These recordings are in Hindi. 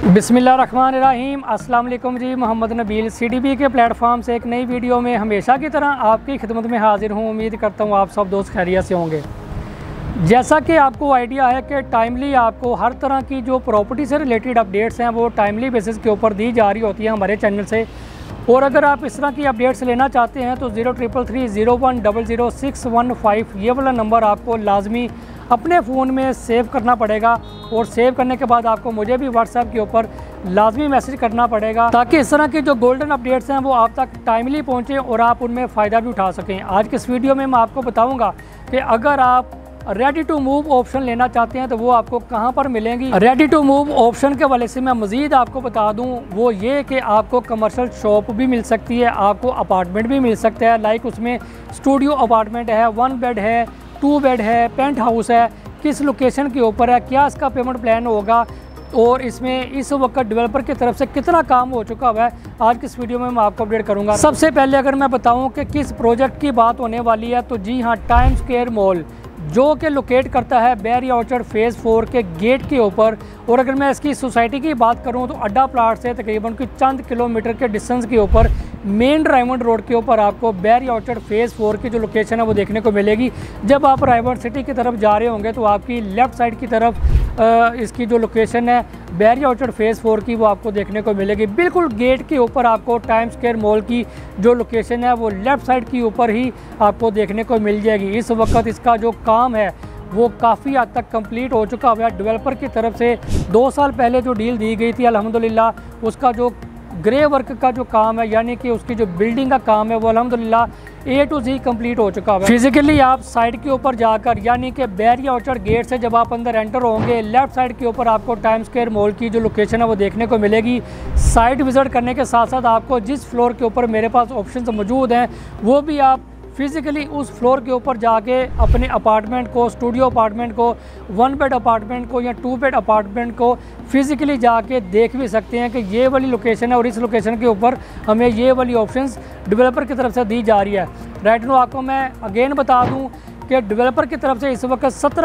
बिस्मिल्लाहिर्रहमानिर्रहीम। अस्सलाम वालेकुम जी। मोहम्मद नबील CDB के प्लेटफॉर्म से एक नई वीडियो में हमेशा की तरह आपकी खिदमत में हाजिर हूँ। उम्मीद करता हूँ आप सब दोस्त खैरियत से होंगे। जैसा कि आपको आइडिया है कि टाइमली आपको हर तरह की जो प्रॉपर्टी से रिलेटेड अपडेट्स हैं वो टाइमली बेसिस के ऊपर दी जा रही होती हैं हमारे चैनल से। और अगर आप इस तरह की अपडेट्स लेना चाहते हैं तो 033301000615 ये वाला नंबर आपको लाजमी अपने फ़ोन में सेव करना पड़ेगा। और सेव करने के बाद आपको मुझे भी व्हाट्सएप के ऊपर लाजमी मैसेज करना पड़ेगा ताकि इस तरह की जो गोल्डन अपडेट्स हैं वो आप तक टाइमली पहुँचें और आप उनमें फ़ायदा भी उठा सकें। आज के इस वीडियो में मैं आपको बताऊँगा कि अगर आप रेडी टू मूव ऑप्शन लेना चाहते हैं तो वो आपको कहां पर मिलेंगी। रेडी टू मूव ऑप्शन के वाले से मैं मज़ीद आपको बता दूं वो ये कि आपको कमर्शियल शॉप भी मिल सकती है, आपको अपार्टमेंट भी मिल सकता है। लाइक उसमें स्टूडियो अपार्टमेंट है, 1 बेड है, 2 बेड है, पेंट हाउस है, किस लोकेशन के ऊपर है, क्या इसका पेमेंट प्लान होगा और इसमें इस वक्त डेवलपर की तरफ से कितना काम हो चुका हुआ है, आज की इस वीडियो में मैं आपको अपडेट करूंगा। सबसे पहले अगर मैं बताऊं कि किस प्रोजेक्ट की बात होने वाली है तो जी हाँ, टाइम स्क्वायर मॉल जो कि लोकेट करता है बैरी ऑर्चर्ड फेज़ 4 के गेट के ऊपर। और अगर मैं इसकी सोसाइटी की बात करूं तो अड्डा प्लाट से तकरीबन कुछ चंद किलोमीटर के डिस्टेंस के ऊपर मेन रायमंड रोड के ऊपर आपको बैरी ऑर्चर्ड फेज़ 4 की जो लोकेशन है वो देखने को मिलेगी। जब आप रायमंड सिटी की तरफ जा रहे होंगे तो आपकी लेफ़्ट साइड की तरफ इसकी जो लोकेशन है बैरी ऑर्चर्ड फेज़ 4 की वो आपको देखने को मिलेगी। बिल्कुल गेट के ऊपर आपको टाइम स्क्वायर मॉल की जो लोकेशन है वो लेफ़्ट साइड के ऊपर ही आपको देखने को मिल जाएगी। इस वक्त इसका जो काम है वो काफ़ी हद तक कंप्लीट हो चुका हुआ है। डेवलपर की तरफ से 2 साल पहले जो डील दी गई थी अल्हम्दुलिल्लाह उसका जो ग्रे वर्क का जो काम है यानी कि उसकी जो बिल्डिंग का काम है वो अल्हम्दुलिल्लाह A to Z कंप्लीट हो चुका है। फिजिकली आप साइड के ऊपर जाकर यानी कि बैरी ऑर्चर्ड गेट से जब आप अंदर एंटर होंगे लेफ़्ट साइड के ऊपर आपको टाइम स्क्वायर मॉल की जो लोकेशन है वो देखने को मिलेगी। साइट विज़िट करने के साथ साथ आपको जिस फ्लोर के ऊपर मेरे पास ऑप्शंस मौजूद हैं वो भी आप फिज़िकली उस फ्लोर के ऊपर जाके अपने अपार्टमेंट को, स्टूडियो अपार्टमेंट को, 1 बेड अपार्टमेंट को या 2 बेड अपार्टमेंट को फिज़िकली जाके देख भी सकते हैं कि ये वाली लोकेशन है और इस लोकेशन के ऊपर हमें ये वाली ऑप्शंस डेवलपर की तरफ से दी जा रही है। राइट नो आपको मैं अगेन बता दूं कि डेवलपर की तरफ से इस वक्त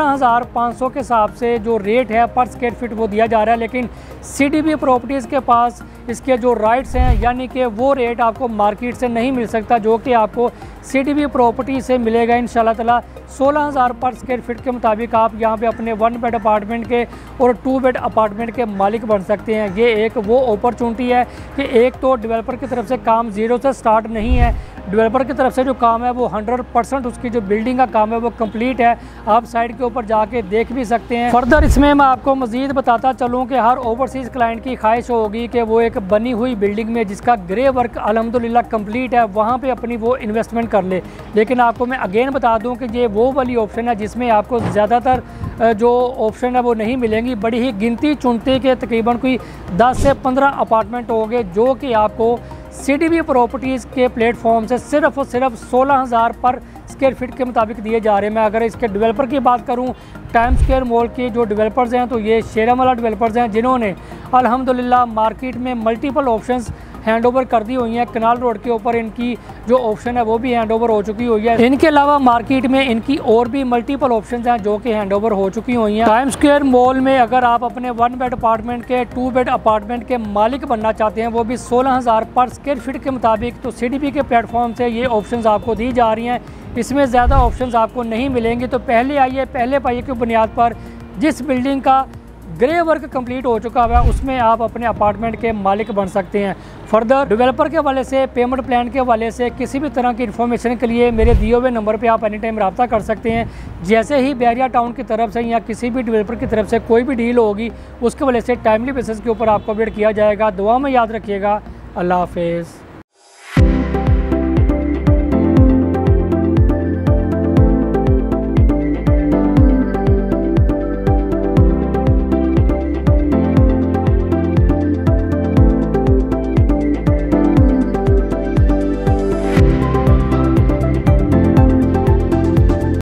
17,500 के हिसाब से जो रेट है पर स्क्वायर फीट वो दिया जा रहा है, लेकिन CDB प्रॉपर्टीज़ के पास इसके जो राइट्स हैं यानी कि वो रेट आपको मार्केट से नहीं मिल सकता जो कि आपको CDB प्रॉपर्टी से मिलेगा इंशाल्लाह ताला। 16,000 पर स्क्वायर फीट के मुताबिक आप यहाँ पे अपने 1 बेड अपार्टमेंट के और 2 बेड अपार्टमेंट के मालिक बन सकते हैं। ये एक वो अपॉर्चुनिटी है कि एक तो डेवलपर की तरफ से काम ज़ीरो से स्टार्ट नहीं है, डेवलपर की तरफ से जो काम है वो 100% उसकी जो बिल्डिंग का काम है वो कंप्लीट है। आप साइड के ऊपर जाके देख भी सकते हैं। फर्दर इसमें मैं आपको मज़ीद बताता चलूँ कि हर ओवरसीज़ क्लाइंट की ख्वाहिश होगी कि वो एक बनी हुई बिल्डिंग में जिसका ग्रे वर्क अल्हम्दुलिल्लाह कंप्लीट है वहाँ पे अपनी वो इन्वेस्टमेंट कर ले। लेकिन आपको मैं अगेन बता दूँ कि ये वो वाली ऑप्शन है जिसमें आपको ज़्यादातर जो ऑप्शन है वो नहीं मिलेंगी। बड़ी ही गिनती चुनती के तकरीबन कोई 10 से 15 अपार्टमेंट होंगे जो कि आपको CDB प्रॉपर्टीज़ के प्लेटफॉर्म से सिर्फ और सिर्फ 16,000 पर स्क्वायर फीट के मुताबिक दिए जा रहे हैं। मैं अगर इसके डेवलपर की बात करूं टाइम स्क्वायर मॉल के जो डेवलपर्स हैं तो ये शेरामाला डेवलपर्स हैं जिन्होंने अल्हम्दुलिल्लाह मार्केट में मल्टीपल ऑप्शंस हैंड ओवर कर दी हुई हैं। कनाल रोड के ऊपर इनकी जो ऑप्शन है वो भी हैंड ओवर हो चुकी हुई है। इनके अलावा मार्केट में इनकी और भी मल्टीपल ऑप्शंस हैं जो कि हैंड ओवर हो चुकी हुई हैं। टाइम स्क्वायर मॉल में अगर आप अपने 1 बेड अपार्टमेंट के 2 बेड अपार्टमेंट के मालिक बनना चाहते हैं वो भी 16,000 पर स्क्वायर फीट के मुताबिक तो CDB के प्लेटफॉर्म से ये ऑप्शंस आपको दी जा रही हैं। इसमें ज़्यादा ऑप्शंस आपको नहीं मिलेंगे। तो पहले आइए पहले पाइए की बुनियाद पर जिस बिल्डिंग का ग्रे वर्क कंप्लीट हो चुका हुआ है उसमें आप अपने अपार्टमेंट के मालिक बन सकते हैं। फर्दर डेवलपर के हवाले से, पेमेंट प्लान के हवाले से किसी भी तरह की इन्फॉर्मेशन के लिए मेरे दिए हुए नंबर पे आप एनी टाइम रब्ता कर सकते हैं। जैसे ही बैरिया टाउन की तरफ से या किसी भी डेवलपर की तरफ से कोई भी डील होगी उसके हवाले से टाइमली बेसिस के ऊपर आपको अपडेट किया जाएगा। दुआ में याद रखिएगा। अल्लाह हाफिज़।